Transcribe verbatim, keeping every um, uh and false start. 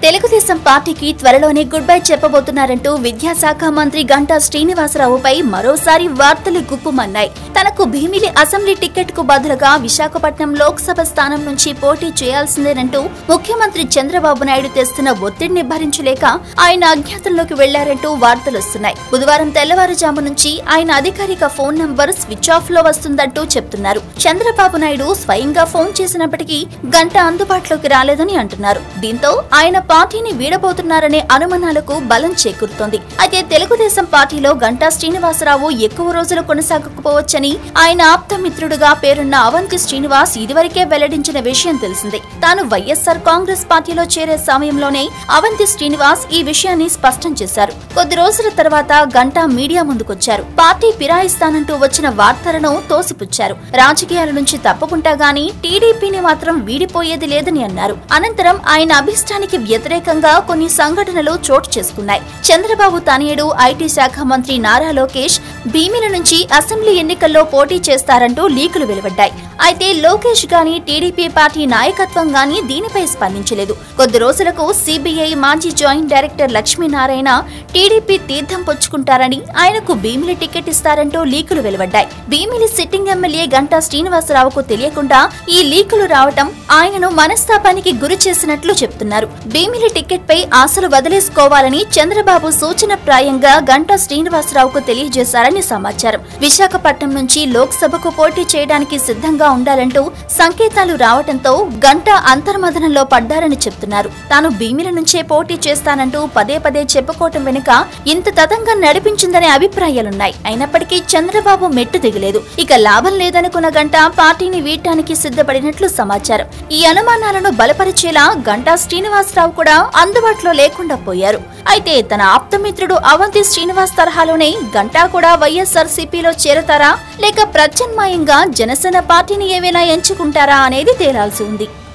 తెలుగుదేశం పార్టీకి త్వరలోనే good bye చెప్పబోతున్నారంటూ విద్యాశాఖ మంత్రి గంటా శ్రీనివాసరావుపై మరోసారి వార్తలు గుప్పుమన్నాయి. తనకు భీమిలి అసెంబ్లీ టికెట్ కు బదులుగా విశాఖపట్నం లోక్సభ స్థానం నుంచి పోటీ చేయాల్సిందేనంటూ ముఖ్యమంత్రి చంద్రబాబు నాయుడు తెస్తున్న ఒత్తిడిని భరించలేక ఆయన అజ్ఞాతంలోకి వెళ్లారంటూ వార్తలొస్తున్నాయి. బుధవారం తెల్లవారుజాము నుంచి ఆయన అధికారిక ఫోన్ నంబర్ స్విచ్ ఆఫ్ లో వస్తుందంటూ చెప్తున్నారు. చంద్రబాబు నాయుడు స్వయంగా ఫోన్ చేసినప్పటికీ గంటా అందుబాటులోకి రాలేదని అంటున్నారు. దీంతో ఆయన పార్టీని వీడబోతున్నారనే అనుమానాలకు బలం చేకూరుతోంది. అయితే తెలుగుదేశం పార్టీలో గంటా శ్రీనివాసరావు ఎక్కువ రోజులు కొనసాగకపోవచ్చని ఆయన ఆప్తమిత్రుడుగా పేరున్న అవంతి శ్రీనివాస్ ఇదివరకే వెల్లడించిన విషయం తెలిసిందే. తాను వైఎస్ఆర్ కాంగ్రెస్ పార్టీలో చేరే సమయంలోనే అవంతి శ్రీనివాస్ ఈ విషయాన్ని స్పష్టం చేశారు. కొద్ది రోజుల తర్వాత గంటా మీడియా ముందుకొచ్చారు. పార్టీ ఫిరాయిస్తానంటూ వచ్చిన వార్తలను తోసిపుచ్చారు. రాజకీయాల నుంచి తప్పుకుంటా గానీ టీడీపీని మాత్రం వీడిపోయేది లేదని అన్నారు. అనంతరం ఆయన అభిష్టానికి వ్యతిరేకంగా కొన్ని సంఘటనలు చోటు చేసుకున్నాయి. చంద్రబాబు తనయుడు ఐటీ శాఖ మంత్రి నారా లోకేష్ భీమిల నుంచి అసెంబ్లీ ఎన్నికల్లో పోటీ చేస్తారంటూ లీకులు వెలువడ్డాయి. అయితే లోకేష్ గాని టీడీపీ పార్టీ నాయకత్వం గాని దీనిపై స్పందించలేదు. కొద్ది రోజులకు సీబీఐ మాజీ జాయింట్ డైరెక్టర్ లక్ష్మీనారాయణ టీడీపీ తీర్థం పుచ్చుకుంటారని ఆయనకు భీమిలి టికెట్ ఇస్తారంటూ లీకులు వెలువడ్డాయి. భీమిలి సిట్టింగ్ ఎమ్మెల్యే గంటా శ్రీనివాసరావుకు తెలియకుండా ఈ లీకులు రావటం ఆయనను మనస్తాపానికి గురి చేసినట్లు చెప్తున్నారు. భీమిలి టికెట్ పై ఆశలు వదిలేసుకోవాలని చంద్రబాబు సూచనప్రాయంగా గంటా శ్రీనివాసరావుకు తెలియజేశారని సమాచారం. విశాఖపట్నం నుంచి లోక్సభకు పోటీ చేయడానికి సిద్ధంగా ఉండాలంటూ సంకేతాలు రావడంతో గంటా అంతర్మథనంలో పడ్డారని చెప్తున్నారు. తాను భీమిల నుంచే పోటీ చేస్తానంటూ పదే పదే చెప్పుకోవటం వెనుక ఇంత తతంగం నడిపించిందనే అభిప్రాయాలున్నాయి. అయినప్పటికీ చంద్రబాబు మెట్టు దిగలేదు. ఇక లాభం లేదనుకున్న గంటా పార్టీని వీడటానికి సిద్ధపడినట్లు సమాచారం. ఈ అనుమానాలను బలపరిచేలా గంటా శ్రీనివాసరావు కూడా అందుబాటులో లేకుండా పోయారు. అయితే తన ఆప్తమిత్రుడు అవంతి శ్రీనివాస్ తరహాలోనే గంటా కూడా వైఎస్ఆర్సీపీలో చేరతారా లేక ప్రత్యామ్నాయంగా జనసేన పార్టీని ఏవైనా ఎంచుకుంటారా అనేది తేలాల్సి ఉంది.